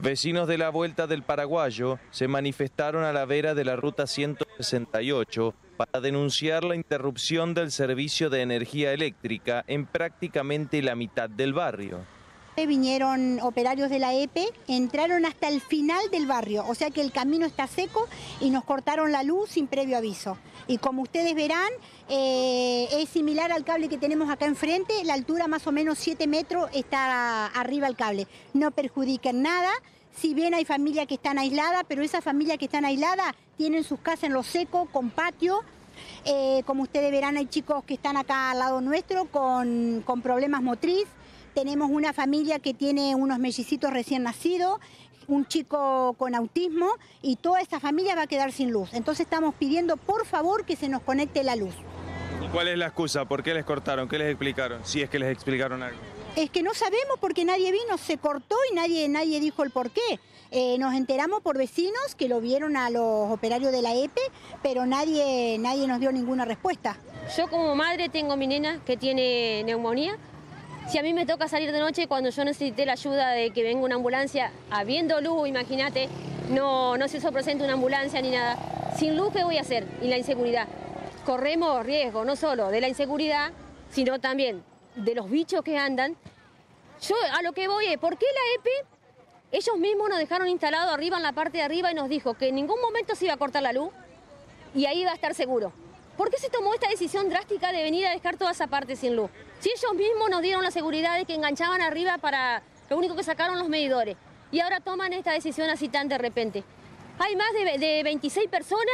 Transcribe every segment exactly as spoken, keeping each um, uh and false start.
Vecinos de la Vuelta del Paraguayo se manifestaron a la vera de la ruta ciento sesenta y ocho para denunciar la interrupción del servicio de energía eléctrica en prácticamente la mitad del barrio. Vinieron operarios de la E P E, entraron hasta el final del barrio, o sea que el camino está seco y nos cortaron la luz sin previo aviso. Y como ustedes verán, eh, es similar al cable que tenemos acá enfrente, la altura más o menos siete metros está arriba el cable. No perjudica en nada, si bien hay familias que están aisladas, pero esas familias que están aisladas tienen sus casas en lo seco, con patio. Eh, como ustedes verán, hay chicos que están acá al lado nuestro con, con problemas motriz. Tenemos una familia que tiene unos mellicitos recién nacidos, un chico con autismo y toda esta familia va a quedar sin luz. Entonces estamos pidiendo por favor que se nos conecte la luz. ¿Y cuál es la excusa? ¿Por qué les cortaron? ¿Qué les explicaron? Si es que les explicaron algo. Es que no sabemos porque nadie vino, se cortó y nadie, nadie dijo el por qué. Eh, nos enteramos por vecinos que lo vieron a los operarios de la E P E, pero nadie, nadie nos dio ninguna respuesta. Yo como madre tengo mi nena que tiene neumonía. Si a mí me toca salir de noche cuando yo necesité la ayuda de que venga una ambulancia, habiendo luz, imagínate, no, no se hizo presente una ambulancia ni nada. Sin luz, ¿qué voy a hacer? Y la inseguridad. Corremos riesgo no solo de la inseguridad, sino también de los bichos que andan. Yo a lo que voy es, ¿por qué la E P E? Ellos mismos nos dejaron instalado arriba, en la parte de arriba, y nos dijo que en ningún momento se iba a cortar la luz y ahí iba a estar seguro. ¿Por qué se tomó esta decisión drástica de venir a dejar toda esa parte sin luz? Si ellos mismos nos dieron la seguridad de que enganchaban arriba para lo único que sacaron los medidores. Y ahora toman esta decisión así tan de repente. Hay más de, de veintiséis personas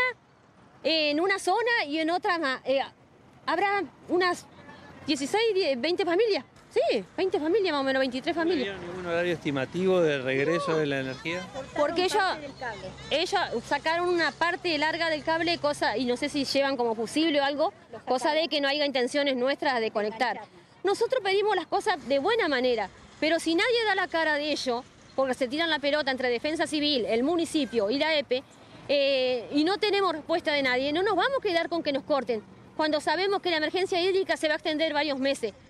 en una zona y en otra más. Eh, habrá unas dieciséis, veinte familias. Sí, veinte familias más o menos, veintitrés familias. ¿No había ningún horario estimativo de regreso de la energía? Porque ellos, ellos sacaron una parte larga del cable, cosa, y no sé si llevan como fusible o algo, cosa de que no haya intenciones nuestras de conectar. Nosotros pedimos las cosas de buena manera, pero si nadie da la cara de ello, porque se tiran la pelota entre Defensa Civil, el municipio y la E P E, eh, y no tenemos respuesta de nadie, no nos vamos a quedar con que nos corten, cuando sabemos que la emergencia hídrica se va a extender varios meses.